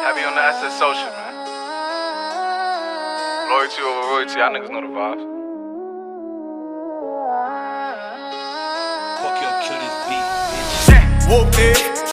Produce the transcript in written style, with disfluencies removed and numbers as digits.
Heavy on the SS social, man. Loyalty over royalty, y'all niggas know the vibes. Fuck your kill this beat, bitch. Whoop it.